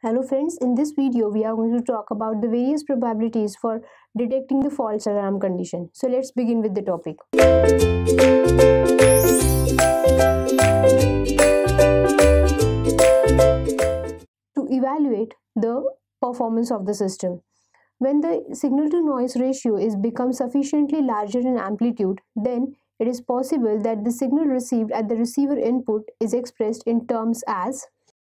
Hello friends, in this video we are going to talk about the various probabilities for detecting the false alarm condition. So let's begin with the topic. To evaluate the performance of the system. When the signal to noise ratio is become sufficiently larger in amplitude, then it is possible that the signal received at the receiver input is expressed in terms as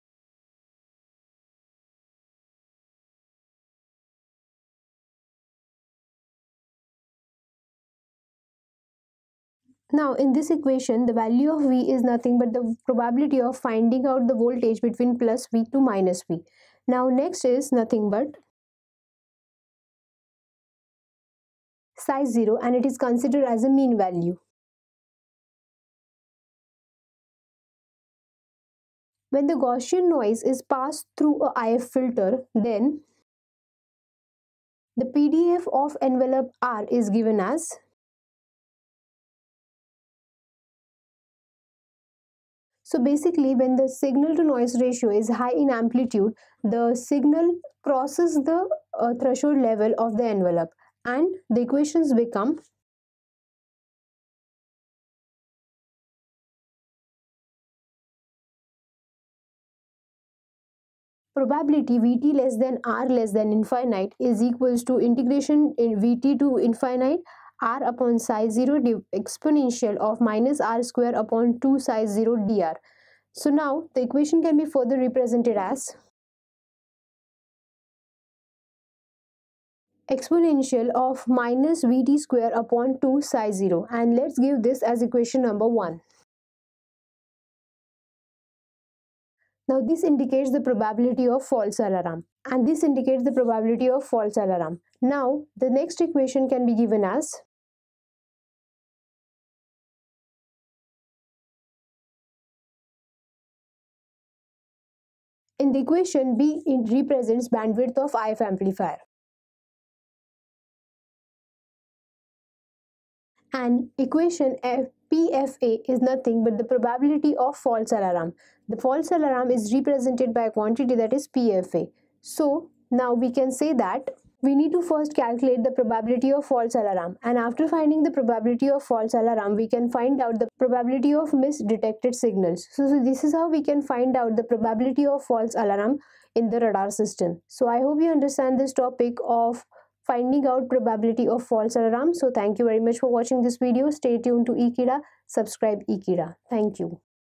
Now, in this equation, the value of V is nothing but the probability of finding out the voltage between plus V to minus V. Now, next is nothing but size 0 and it is considered as a mean value. When the Gaussian noise is passed through a IF filter, then the PDF of envelope R is given as So basically, when the signal to noise ratio is high in amplitude, the signal crosses the threshold level of the envelope and the equations become probability Vt less than R less than infinite is equals to integration in Vt to infinite R upon psi 0 exponential of minus R square upon 2 psi 0 dr. So now the equation can be further represented as exponential of minus Vt square upon 2 psi 0, and let's give this as equation number 1. Now this indicates the probability of false alarm and this indicates the probability of false alarm. Now the next equation can be given as in the equation B it represents bandwidth of IF amplifier and equation PFA is nothing but the probability of false alarm. The false alarm is represented by a quantity that is PFA. So now we can say that we need to first calculate the probability of false alarm, and after finding the probability of false alarm we can find out the probability of misdetected signals. So this is how we can find out the probability of false alarm in the radar system. So I hope you understand this topic of finding out probability of false alarm. So thank you very much for watching this video. Stay tuned to Ekeeda. Subscribe Ekeeda. Thank you.